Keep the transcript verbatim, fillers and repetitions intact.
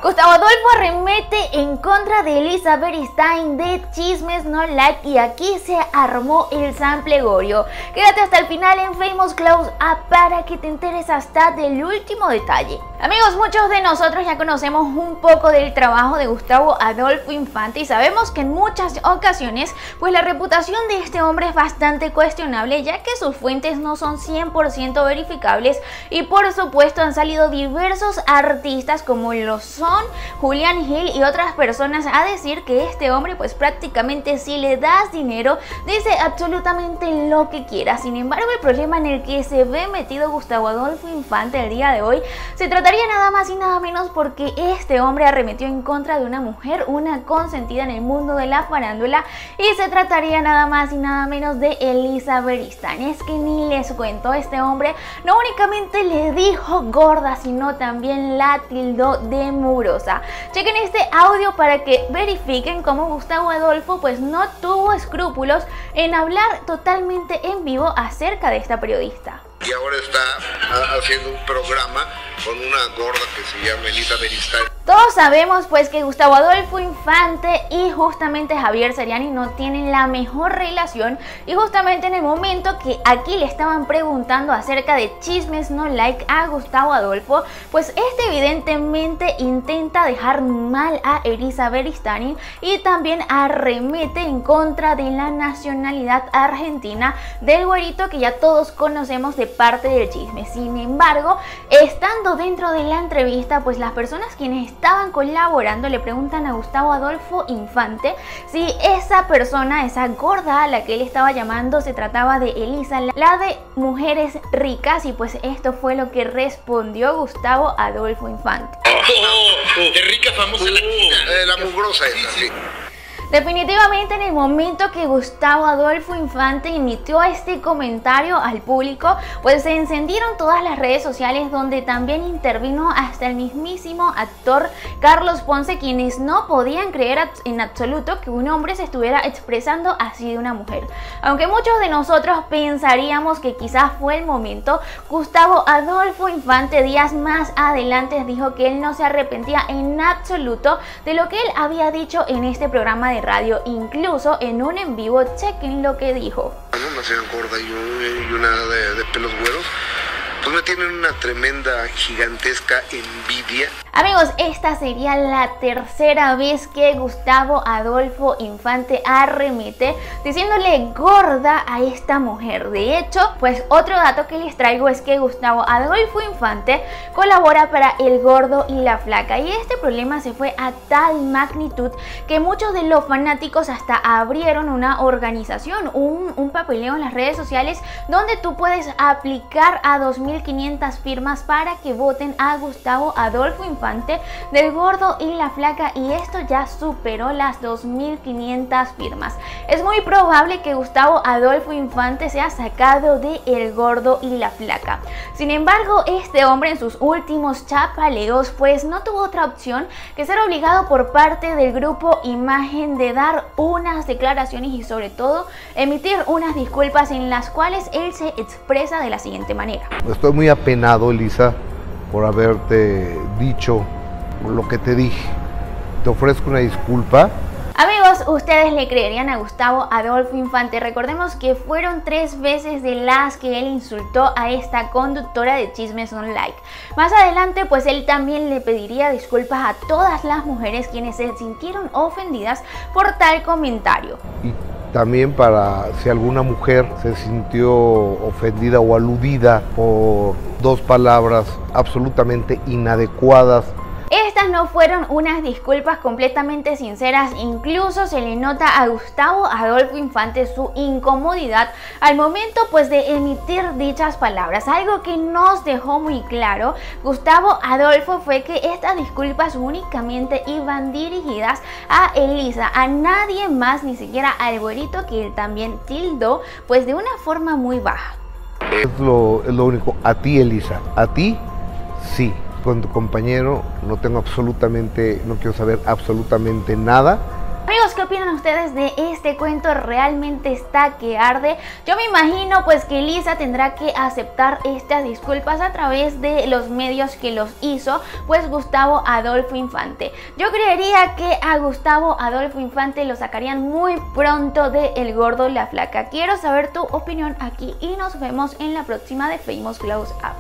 Gustavo Adolfo arremete en contra de Elisa Beristain de Chismes No Like y aquí se armó el sample Gorio. Quédate hasta el final en Famous Close Up para que te enteres hasta del último detalle. Amigos, muchos de nosotros ya conocemos un poco del trabajo de Gustavo Adolfo Infante y sabemos que en muchas ocasiones pues la reputación de este hombre es bastante cuestionable, ya que sus fuentes no son cien por ciento verificables y por supuesto han salido diversos artistas como lo son Julián Hill y otras personas a decir que este hombre pues prácticamente si le das dinero dice absolutamente lo que quiera. Sin embargo, el problema en el que se ve metido Gustavo Adolfo Infante el día de hoy se trataría nada más y nada menos porque este hombre arremetió en contra de una mujer, una consentida en el mundo de la farándula, y se trataría nada más y nada menos de Elisa Beristain. Es que ni les cuento, este hombre no únicamente le dijo gorda, sino también la tildó de mugrosa. Chequen este audio para que verifiquen cómo Gustavo Adolfo pues no tuvo escrúpulos en hablar totalmente en vivo acerca de esta periodista. Y ahora está haciendo un programa con una gorda que se llama Elisa Beristain. Todos sabemos pues que Gustavo Adolfo Infante y justamente Javier Seriani no tienen la mejor relación, y justamente en el momento que aquí le estaban preguntando acerca de Chismes No Like a Gustavo Adolfo, pues este evidentemente intenta dejar mal a Elisa Beristain y también arremete en contra de la nacionalidad argentina del güerito que ya todos conocemos de parte del chisme. Sin embargo, estando dentro de la entrevista, pues las personas quienes estaban colaborando le preguntan a Gustavo Adolfo Infante si esa persona, esa gorda a la que él estaba llamando, se trataba de Elisa, la de mujeres ricas, y pues esto fue lo que respondió Gustavo Adolfo Infante. Oh, oh, oh, de rica famosa uh, latina. Eh, la mugrosa esa, sí. Definitivamente en el momento que Gustavo Adolfo Infante emitió este comentario al público, pues se encendieron todas las redes sociales, donde también intervino hasta el mismísimo actor Carlos Ponce, quienes no podían creer en absoluto que un hombre se estuviera expresando así de una mujer. Aunque muchos de nosotros pensaríamos que quizás fue el momento, Gustavo Adolfo Infante días más adelante dijo que él no se arrepentía en absoluto de lo que él había dicho en este programa de radio, incluso en un en vivo. Chequen lo que dijo. Una señora gorda y, un, y una de, de pelos güeros, pues me tienen una tremenda, gigantesca envidia. Amigos, esta sería la tercera vez que Gustavo Adolfo Infante arremete diciéndole gorda a esta mujer. De hecho, pues otro dato que les traigo es que Gustavo Adolfo Infante colabora para El Gordo y la Flaca, y este problema se fue a tal magnitud que muchos de los fanáticos hasta abrieron una organización, un, un papeleo en las redes sociales donde tú puedes aplicar a dos mil quinientas firmas para que voten a Gustavo Adolfo Infante del Gordo y la Flaca, y esto ya superó las dos mil quinientas firmas. Es muy probable que Gustavo Adolfo Infante sea sacado de El Gordo y la Flaca. Sin embargo, este hombre en sus últimos chapaleos pues no tuvo otra opción que ser obligado por parte del grupo Imagen de dar unas declaraciones y sobre todo emitir unas disculpas en las cuales él se expresa de la siguiente manera. Estoy muy apenado, Elisa, por haberte dicho lo que te dije. Te ofrezco una disculpa. Amigos, ¿ustedes le creerían a Gustavo Adolfo Infante? Recordemos que fueron tres veces de las que él insultó a esta conductora de Chismes No Like. Más adelante pues él también le pediría disculpas a todas las mujeres quienes se sintieron ofendidas por tal comentario. Y también para si alguna mujer se sintió ofendida o aludida por dos palabras absolutamente inadecuadas. Estas no fueron unas disculpas completamente sinceras, incluso se le nota a Gustavo Adolfo Infante su incomodidad al momento pues de emitir dichas palabras. Algo que nos dejó muy claro Gustavo Adolfo fue que estas disculpas únicamente iban dirigidas a Elisa, a nadie más, ni siquiera al güerito que él también tildó pues de una forma muy baja. Es lo, es lo único. A ti, Elisa, a ti sí. Con tu compañero no tengo absolutamente, no quiero saber absolutamente nada. Amigos, qué opinan ustedes de este cuento? ¿Realmente está que arde? Yo me imagino pues que Lisa tendrá que aceptar estas disculpas a través de los medios que los hizo pues Gustavo Adolfo Infante. Yo creería que a Gustavo Adolfo Infante lo sacarían muy pronto de El Gordo y la Flaca. Quiero saber tu opinión aquí y nos vemos en la próxima de Famous Close Up.